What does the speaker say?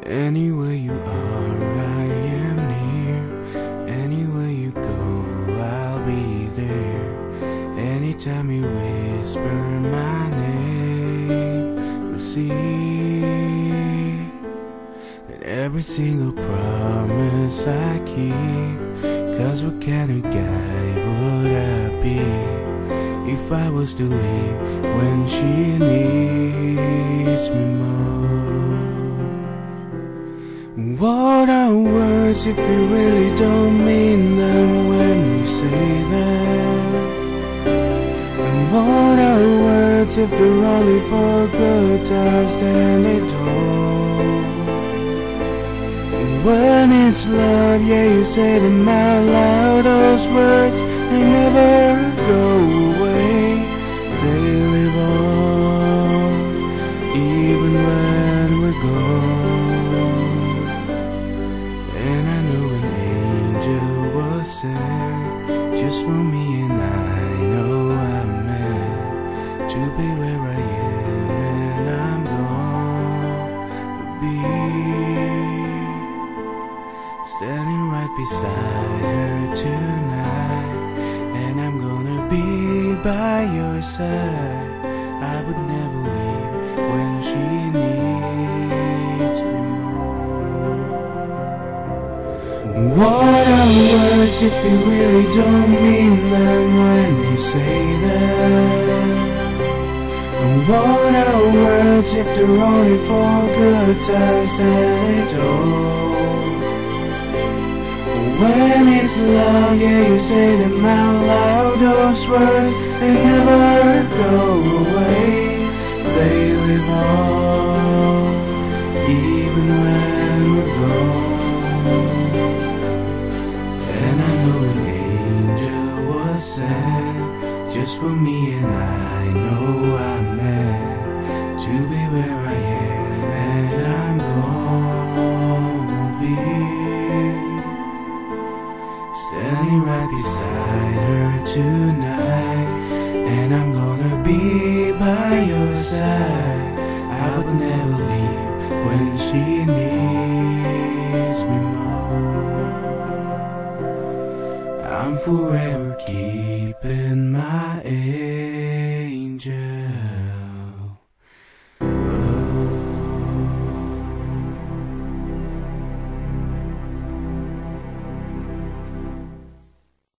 Anywhere you are, I am near. Anywhere you go, I'll be there. Anytime you whisper my name, you'll see that every single promise I keep. 'Cause what kind of guy would I be if I was to leave when she needs me more? What are words if you really don't mean them when you say them? And what are words if they're only for good times, then they don't? And when it's love, yeah, you say them out loud. Those words, they never go away. They live on, even when we're gone. And I know an angel was sent just for me, and I know I'm meant to be where I am, and I'm gonna be standing right beside her tonight. And I'm gonna be by your side. I would never leave when she needs me more. What are words if you really don't mean them when you say them? And what are words if they're only for good times, then they don't? When it's love, yeah, you say them out loud. Those words, they never go away. They live on, even when we're gone. And I know an angel was sent just for me, and I know I'm meant to be where I am, and I'm gonna be standing right beside her tonight. And I'm gonna be by your side. I would never leave when she needs me more. I'm forever keeping my